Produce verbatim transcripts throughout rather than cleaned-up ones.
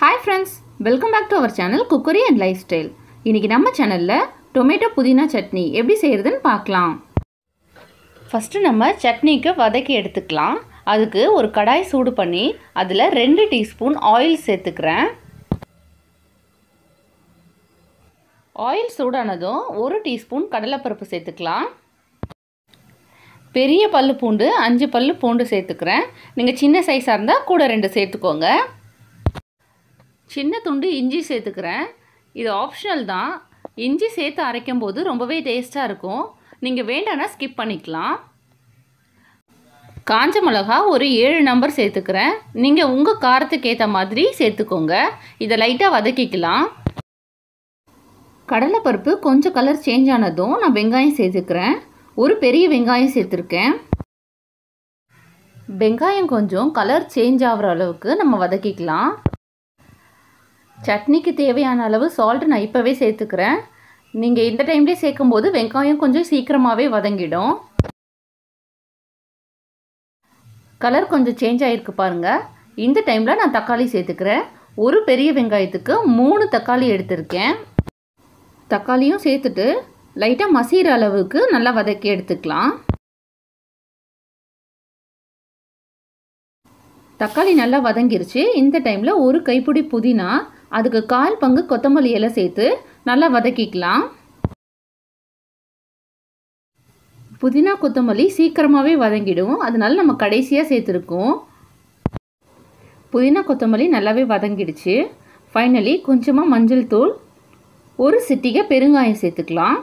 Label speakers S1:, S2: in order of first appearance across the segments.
S1: Hi friends, welcome back to our channel Cookery and Lifestyle. இன்னைக்கு நம்ம சேனல்ல tomato புதினா சட்னி எப்படி செய்யறதுன்னு பார்க்கலாம். ஃபர்ஸ்ட் நம்ம சட்னிக்கு வதக்கி எடுத்துக்கலாம். அதுக்கு ஒரு கடாய் சூடு பண்ணி அதுல ரெண்டு டீஸ்பூன் ஆயில் சேர்த்துக்கிறேன். ஆயில் சூடானதும் ஒரு டீஸ்பூன் கடலைப்பருப்பு சேர்த்துக்கலாம். பெரிய பல்லு பூண்டு அஞ்சு பல்லு பூண்டு சேர்த்துக்கிறேன். நீங்கள் சின்ன சைஸாக இருந்தால் கூட ரெண்டு சேர்த்துக்கோங்க. சின்ன துண்டு இஞ்சி சேர்த்துக்கிறேன். இது ஆப்ஷனல் தான். இஞ்சி சேர்த்து அரைக்கும் போது ரொம்பவே டேஸ்ட்டாக இருக்கும். நீங்கள் வேண்டானா ஸ்கிப் பண்ணிக்கலாம். காஞ்ச மிளகா ஒரு ஏழு நம்பர் சேர்த்துக்கிறேன். நீங்கள் உங்கள் காரத்துக்கு ஏற்ற மாதிரி சேர்த்துக்கோங்க. இதை லைட்டாக வதக்கிக்கலாம். கடலைப்பருப்பு கொஞ்சம் கலர் சேஞ்ச் ஆனதும் நான் வெங்காயம் சேர்த்துக்கிறேன். ஒரு பெரிய வெங்காயம் சேர்த்துருக்கேன். வெங்காயம் கொஞ்சம் கலர் சேஞ்ச் ஆகிற அளவுக்கு நம்ம வதக்கிக்கலாம். சட்னிக்கு தேவையான அளவு சால்ட் நான் இப்போவே சேர்த்துக்கிறேன். நீங்கள் இந்த டைம்லேயே சேர்க்கும்போது வெங்காயம் கொஞ்சம் சீக்கிரமாகவே வதங்கிடும். கலர் கொஞ்சம் சேஞ்ச் ஆகிருக்கு பாருங்கள். இந்த டைமில் நான் தக்காளி சேர்த்துக்கிறேன். ஒரு பெரிய வெங்காயத்துக்கு மூணு தக்காளி எடுத்திருக்கேன். தக்காளியும் சேர்த்துட்டு லைட்டாக மசிகிற அளவுக்கு நல்லா வதக்கி எடுத்துக்கலாம். தக்காளி நல்லா வதங்கிருச்சு. இந்த டைமில் ஒரு கைப்பிடி புதினா, அதுக்கு கால் பங்கு கொத்தமல்லி இலை சேர்த்து நல்லா வதக்கிக்கலாம். புதினா கொத்தமல்லி சீக்கிரமாகவே வதங்கிடும். அதனால நம்ம கடைசியாக சேர்த்துருக்கோம். புதினா கொத்தமல்லி நல்லாவே வதங்கிடுச்சு. ஃபைனலி கொஞ்சமாக மஞ்சள் தூள், ஒரு சிட்டிகை பெருங்காயம் சேர்த்துக்கலாம்.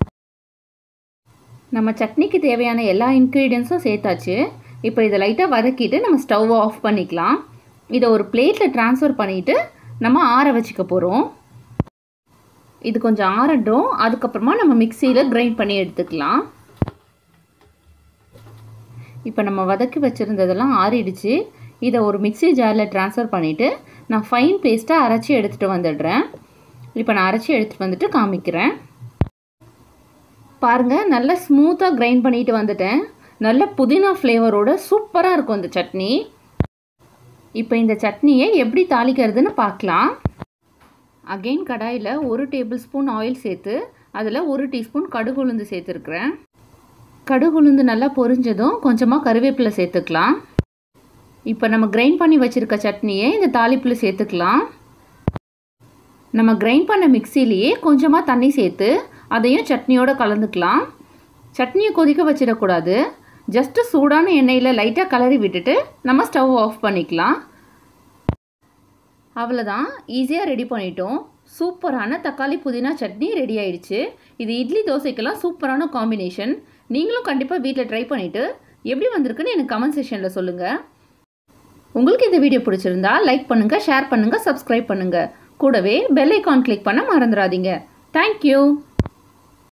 S1: நம்ம சட்னிக்கு தேவையான எல்லா இன்க்ரீடியன்ஸும் சேர்த்தாச்சு. இப்போ இதை லைட்டாக வதக்கிட்டு நம்ம ஸ்டவ் ஆஃப் பண்ணிக்கலாம். இதை ஒரு பிளேட்டில் ட்ரான்ஸ்ஃபர் பண்ணிவிட்டு நம்ம ஆற வச்சுக்க போகிறோம். இது கொஞ்சம் ஆறட்டும். அதுக்கப்புறமா நம்ம மிக்சியில் கிரைண்ட் பண்ணி எடுத்துக்கலாம். இப்போ நம்ம வதக்கி வச்சுருந்ததெல்லாம் ஆறிடுச்சு. இதை ஒரு மிக்சி ஜாரில் ட்ரான்ஸ்ஃபர் பண்ணிவிட்டு நான் ஃபைன் பேஸ்ட்டாக அரைச்சி எடுத்துகிட்டு வந்துடுறேன். இப்போ நான் அரைச்சி எடுத்துகிட்டு வந்துட்டு காமிக்கிறேன். பாருங்கள், நல்லா ஸ்மூத்தாக கிரைண்ட் பண்ணிட்டு வந்துட்டேன். நல்ல புதினா ஃப்ளேவரோட சூப்பராக இருக்கும் இந்த சட்னி. இப்போ இந்த சட்னியை எப்படி தாளிக்கிறதுன்னு பார்க்கலாம். அகெயின் கடாயில் ஒரு டேபிள் ஸ்பூன் ஆயில் சேர்த்து அதில் ஒரு டீஸ்பூன் கடுகு உளுந்து சேர்த்துருக்குறேன். கடுகு உளுந்து நல்லா பொரிஞ்சதும் கொஞ்சமாக கருவேப்பிலை சேர்த்துக்கலாம். இப்போ நம்ம கிரைண்ட் பண்ணி வச்சுருக்க சட்னியை இந்த தாளிப்பில் சேர்த்துக்கலாம். நம்ம கிரைண்ட் பண்ண மிக்சிலேயே கொஞ்சமாக தண்ணி சேர்த்து அதையும் சட்னியோடு கலந்துக்கலாம். சட்னியை கொதிக்க வச்சிடக்கூடாது. ஜஸ்ட்டு சூடான எண்ணெயில் லைட்டாக கலரி விட்டுட்டு நம்ம ஸ்டவ் ஆஃப் பண்ணிக்கலாம். அவ்வளோதான், ஈஸியாக ரெடி பண்ணிட்டோம். சூப்பரான தக்காளி புதினா சட்னி ரெடி ஆயிடுச்சு. இது இட்லி தோசைக்கெல்லாம் சூப்பரான காம்பினேஷன். நீங்களும் கண்டிப்பாக வீட்டில் ட்ரை பண்ணிவிட்டு எப்படி வந்திருக்குன்னு எனக்கு கமெண்ட் செக்ஷனில் சொல்லுங்கள். உங்களுக்கு இந்த வீடியோ பிடிச்சிருந்தா லைக் பண்ணுங்கள், ஷேர் பண்ணுங்கள், சப்ஸ்கிரைப் பண்ணுங்கள். கூடவே பெல் ஐக்கான் கிளிக் பண்ண மறந்துடாதீங்க. தேங்க்யூ.